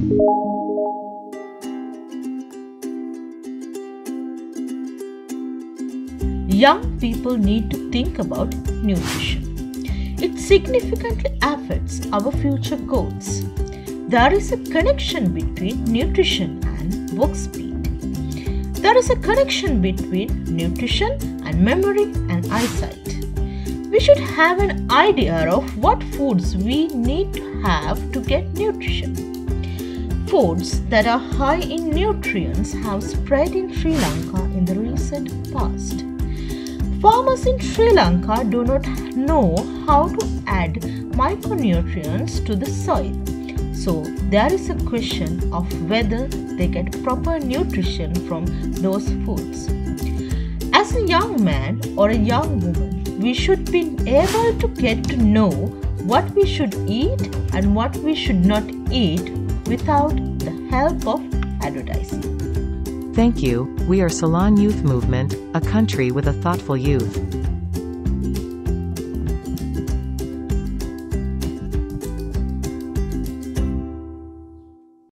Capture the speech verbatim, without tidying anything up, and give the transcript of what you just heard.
Young people need to think about nutrition. It significantly affects our future goals. There is a connection between nutrition and book speed. There is a connection between nutrition and memory and eyesight. We should have an idea of what foods we need to have to get nutrition. Foods that are high in nutrients have spread in Sri Lanka in the recent past. Farmers in Sri Lanka do not know how to add micronutrients to the soil. So there is a question of whether they get proper nutrition from those foods. As a young man or a young woman, we should be able to get to know what we should eat and what we should not eat without the help of advertising. Thank you. We are Ceylon Youth Movement, a country with a thoughtful youth.